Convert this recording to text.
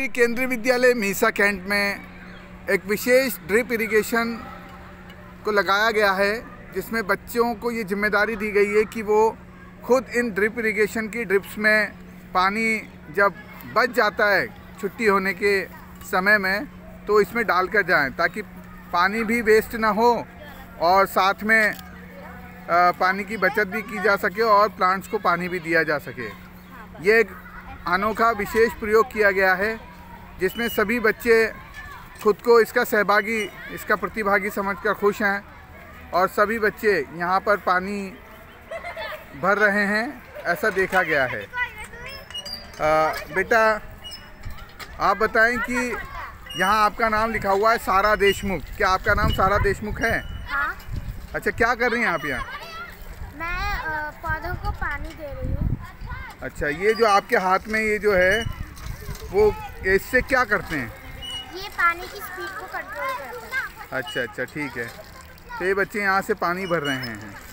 श्री केंद्रीय विद्यालय मीसा कैंट में एक विशेष ड्रिप इरिगेशन को लगाया गया है, जिसमें बच्चों को ये जिम्मेदारी दी गई है कि वो खुद इन ड्रिप इरिगेशन की ड्रिप्स में पानी जब बच जाता है छुट्टी होने के समय में तो इसमें डाल कर जाएँ, ताकि पानी भी वेस्ट ना हो और साथ में पानी की बचत भी की जा सके और प्लांट्स को पानी भी दिया जा सके। ये एक अनोखा विशेष प्रयोग किया गया है, जिसमें सभी बच्चे खुद को इसका सहभागी, इसका प्रतिभागी समझकर खुश हैं और सभी बच्चे यहाँ पर पानी भर रहे हैं, ऐसा देखा गया है। बेटा आप बताएं कि यहाँ आपका नाम लिखा हुआ है सारा देशमुख, क्या आपका नाम सारा देशमुख है? हाँ। अच्छा, क्या कर रही हैं आप यहाँ? मैं पौधों को पानी दे रही हूँ। अच्छा, ये जो आपके हाथ में ये जो है वो इससे क्या करते हैं? ये पानी की स्पीड को कंट्रोल करता है। अच्छा, ठीक है। तो ये बच्चे यहाँ से पानी भर रहे हैं।